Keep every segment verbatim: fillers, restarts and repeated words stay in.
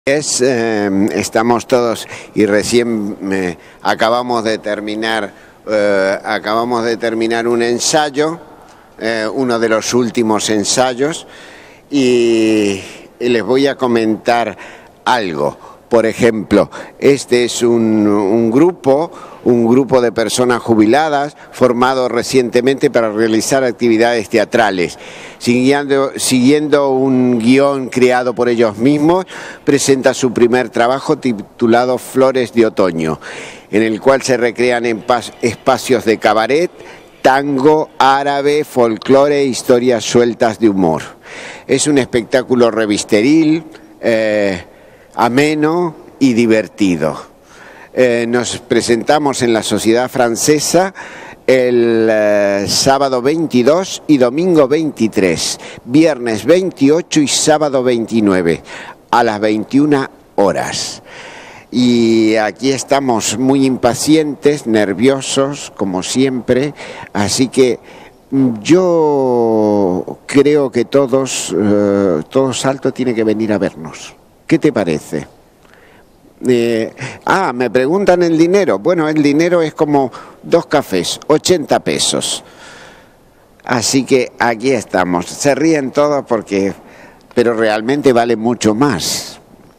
Es, eh, estamos todos y recién eh, acabamos de terminar eh, acabamos de terminar un ensayo, eh, uno de los últimos ensayos, y, y les voy a comentar algo. Por ejemplo, este es un, un grupo, un grupo de personas jubiladas formado recientemente para realizar actividades teatrales. Siguiendo, siguiendo un guión creado por ellos mismos, presenta su primer trabajo titulado Flores de Otoño, en el cual se recrean en espacios de cabaret, tango, árabe, folclore e historias sueltas de humor. Es un espectáculo revisteril, eh, ameno y divertido. Eh, nos presentamos en la Sociedad Francesa el eh, sábado veintidós y domingo veintitrés, viernes veintiocho y sábado veintinueve, a las veintiuna horas. Y aquí estamos muy impacientes, nerviosos, como siempre, así que yo creo que todos, eh, todo Salto tiene que venir a vernos. ¿Qué te parece? Eh, ah, me preguntan el dinero. Bueno, el dinero es como dos cafés, ochenta pesos. Así que aquí estamos. Se ríen todos porque, pero realmente vale mucho más.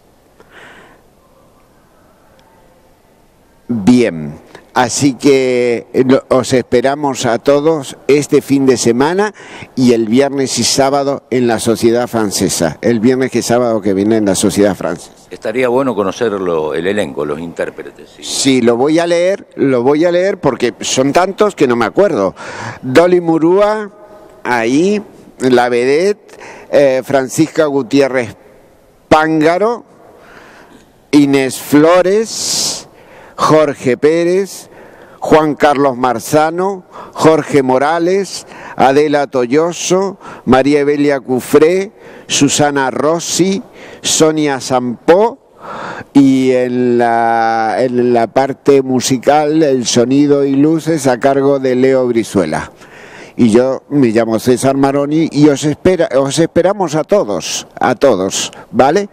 Bien, así que os esperamos a todos este fin de semana y el viernes y sábado en la Sociedad Francesa. El viernes y sábado que viene en la Sociedad Francesa. Estaría bueno conocerlo, el elenco, los intérpretes. Sí. sí, lo voy a leer, lo voy a leer porque son tantos que no me acuerdo. Dolly Murúa, ahí, la vedette, eh, Francisca Gutiérrez Pángaro, Inés Flores, Jorge Pérez, Juan Carlos Marzano, Jorge Morales, Adela Tolloso, María Evelia Cufré, Susana Rossi, Sonia Sampó, y en la, en la parte musical, el sonido y luces a cargo de Leo Brizuela. Y yo me llamo César Maroni y os, espera, os esperamos a todos, a todos, ¿vale?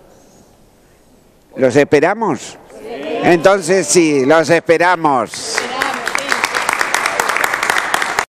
¿Los esperamos? Entonces sí, los esperamos.